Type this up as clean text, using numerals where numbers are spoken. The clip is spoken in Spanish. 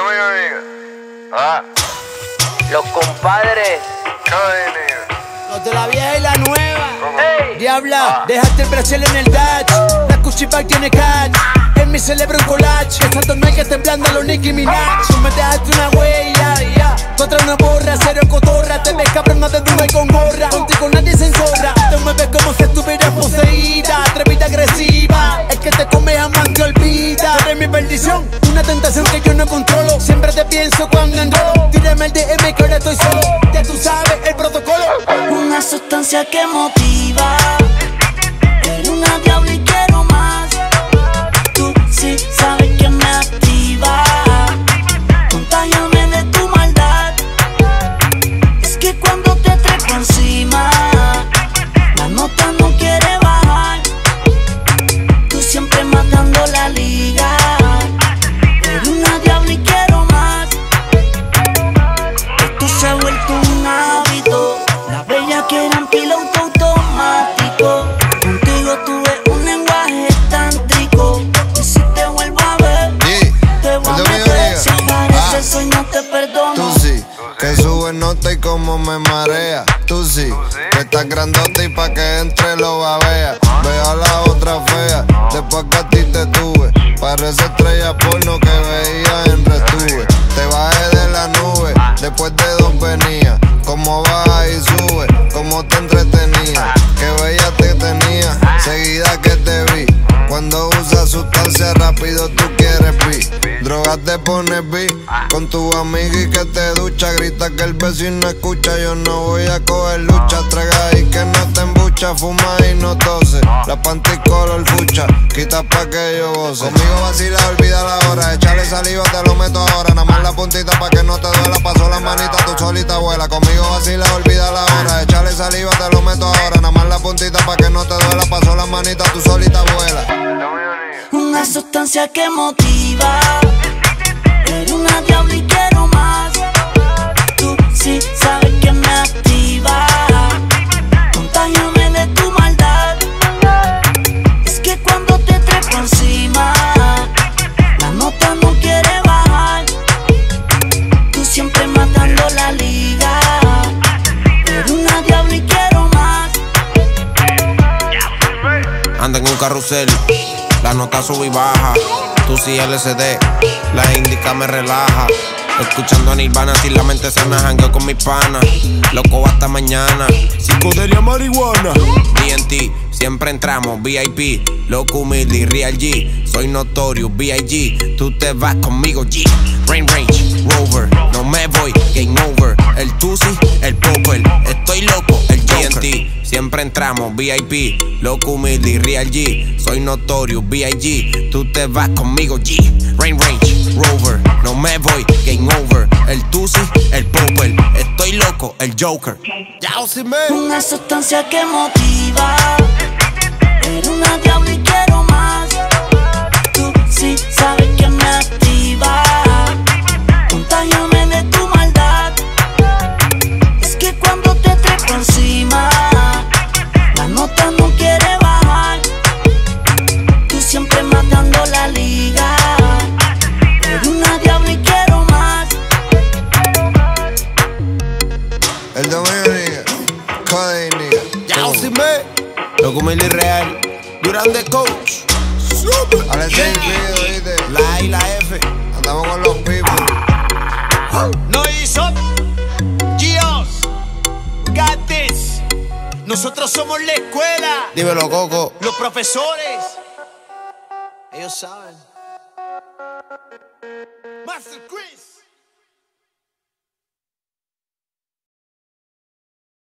domingo, nigga. Ah. Los compadres. Cody, nigga. Los de la vieja y la nueva. Ey. Diabla, dejaste el Brasil en el Dutch. La Cuchipac tiene catch. En mi celebro un collage. Esta no hay que temblando a los Nicki Minaj. Tú me dejaste una huella, yeah. Contra una borra, cero cotorra. Te ves cabrona de Dubai con gorra. Contigo nadie se enzorra. Te mueves como si estuvieras poseída. Atrevida, agresiva. El que te come jamás te olvida. Eres mi perdición, una tentación que yo no controlo. Siempre te pienso cuando enrolo. Tírame el DM que ahora estoy solo. Ya tú sabes el protocolo. Una sustancia que motiva. Eres una diabla y quiero más. Tú sí sabes que me activa. Contágiame de tu maldad. Es que cuando te trepo encima, la nota no quiere bajar. Tú siempre matando la liga. Eres una diabla y quiero más. Esto se ha vuelto un hábito. La bella quiere en piloto automático. Contigo tuve un lenguaje tántrico. Y si te vuelvo a ver, te voy a meter. Si pareces hoy no te perdono. Tú sí, que sube nota y como me marea. Tú sí, que estás grandote y pa' que entre lo babea. Veo a la otra fea, después que a ti te tuve. Parece estrella porno que veía en Retuve. Te bajé de la nube, después de dos venía. Como baja y sube, como te entretenía. Qué bella te tenía, seguida que te vi. Cuando usas sustancia rápido tú quieres pi. Drogas te pones bi, con tu amiga y que te ducha. Grita que el vecino escucha, yo no voy a coger lucha. Traga y que no te embucha, fuma y no tose. La panty color fucha, quita pa' que yo goce. Conmigo vacila, olvida la hora. Échale saliva, te lo meto ahora. Nada más la puntita pa' que no te duela. Paso la manita, tú solita vuela. Conmigo vacila, olvida la hora. Échale saliva, te lo meto ahora. Nada más la puntita pa' que no te duela. Paso la manita, tú solita vuela. Una sustancia que motiva. Eres una diabla y quiero más. Tú sí sabes que me activa. Contágiame de tu maldad. Es que cuando te trepo encima, la nota no quiere bajar. Tú siempre matando la liga. Eres una diabla y quiero más. Anda en un carrusel, la nota sube y baja. Tú sí LCD, la indica me relaja. Escuchando a Nirvana, si la mente se me jangueo con mis panas. Loco hasta mañana, psicodelia marihuana. DNT, siempre entramos, VIP. Loco humilde y Real G. Soy Notorious, B.I.G. Tú te vas conmigo, G. Rain Range, Rover, no me voy, game over. El Tusi, el Popper, estoy loco, el GNT. Siempre entramos, VIP. Loco humilde y Real G. Soy Notorious, B.I.G. Tú te vas conmigo, G. Rain Range, Rover, no me voy, game over. El Tusi, el Popper, estoy loco, el Joker. Una sustancia que motiva. Eres una diabla y quiero más. Tú sí sabes que me activa. Contágiame de tu maldad. Es que cuando te trepo encima, la nota no quiere bajar. Tú siempre matando la liga. Eres una diabla y quiero más. El domingo, nigga. Cody, nigga. Loco humilde y real. Durán de coach. Ahora sí, ¿viste? La A y la F. Andamos con los people. No hizo. Gios, got this. Nosotros somos la escuela. Dímelo, Coco. Los profesores. Ellos saben. Master Chris.